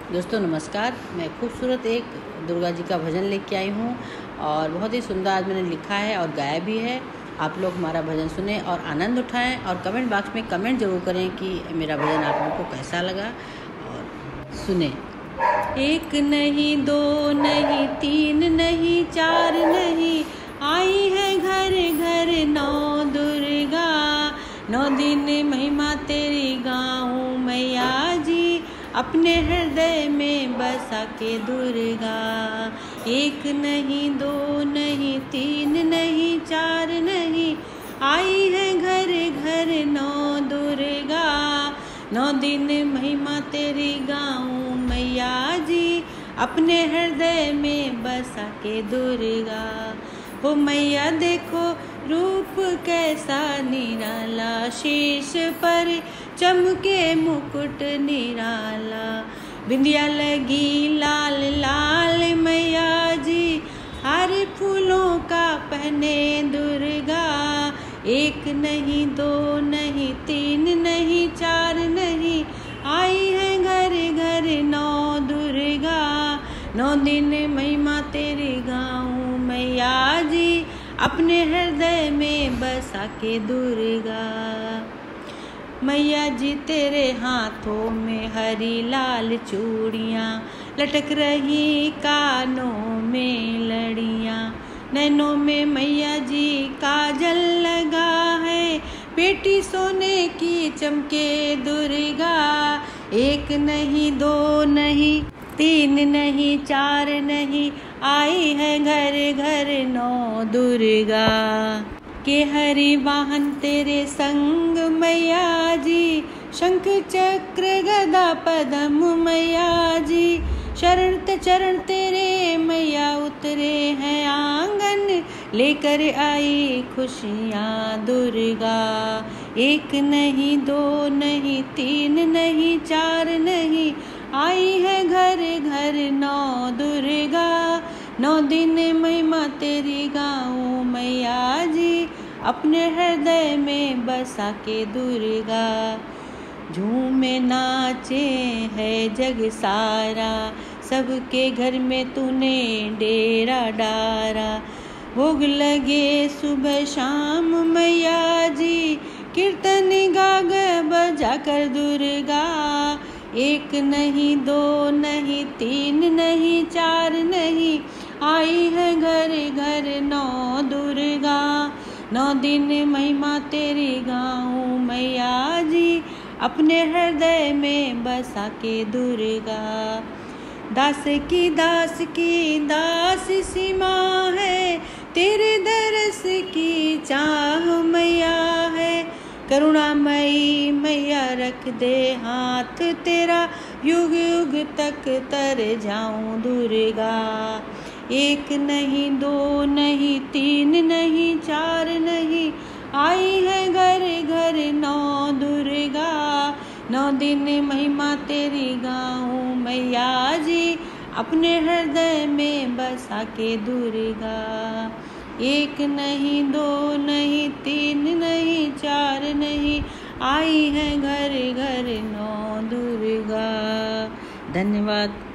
दोस्तों नमस्कार। मैं खूबसूरत एक दुर्गा जी का भजन लेके आई हूँ और बहुत ही सुंदर आज मैंने लिखा है और गाया भी है। आप लोग हमारा भजन सुने और आनंद उठाएं और कमेंट बॉक्स में कमेंट जरूर करें कि मेरा भजन आप लोगों को कैसा लगा और सुने। एक नहीं, दो नहीं, तीन नहीं, चार नहीं, आई है घर घर नौ दुर्गा। 9 दिन महिमा तेरी गाऊं मैया जी, अपने हृदय में बसा के दुर्गा। एक नहीं, दो नहीं, तीन नहीं, चार नहीं, आई है घर घर नौ दुर्गा। 9 दिन महिमा तेरी गाऊं मैया जी, अपने हृदय में बसा के दुर्गा। हो मैया देखो रूप कैसा निराला, शीश पर चमके मुकुट निराला। बिंदिया लगी लाल लाल मैया जी, हरे फूलों का पहने दुर्गा। एक नहीं, दो नहीं, तीन नहीं, चार नहीं, आई है घर घर नौ दुर्गा। 9 दिन महिमा तेरी गाऊं मैया जी, अपने हृदय में बसा के दुर्गा। मैया जी तेरे हाथों में हरी लाल चूड़ियाँ, लटक रही कानों में लड़ियाँ। नैनों में मैया जी काजल लगा है, पेटी सोने की चमके दुर्गा। एक नहीं, दो नहीं, तीन नहीं, चार नहीं, आई है घर घर नौ दुर्गा। के हरि वाहन तेरे संग मैया जी, शंख चक्र गदा पद्म मैया जी। चरण तेरे मैया उतरे हैं आंगन, लेकर आई खुशियाँ दुर्गा। एक नहीं, दो नहीं, तीन नहीं, चार नहीं, आई है घर घर नौ दुर्गा। 9 दिन महिमा तेरी गाऊं मैया जी, अपने हृदय में बसा के दुर्गा। झूमे नाचे है जग सारा, सबके घर में तूने डेरा डारा। भोग लगे सुबह शाम मैया जी, कीर्तन गाग बजा कर दुर्गा। एक नहीं, दो नहीं, तीन नहीं, चार नहीं, आई है घर घर नौ दुर्गा। 9 दिन महिमा तेरी गाऊं मैया जी, अपने हृदय में बसा के दुर्गा। दास की दास सीमा है, तेरे दरस की चाह मैया है। करुणामयी मैया रख दे हाथ तेरा, युग युग तक तर जाऊं दुर्गा। एक नहीं, दो नहीं, तीन नहीं, चार नहीं, आई है घर घर नौ दुर्गा। 9 दिन महिमा तेरी गाऊं मैया जी, अपने हृदय में बसा के दुर्गा। एक नहीं, दो नहीं, तीन नहीं, चार नहीं, आई है घर घर नौ दुर्गा। धन्यवाद।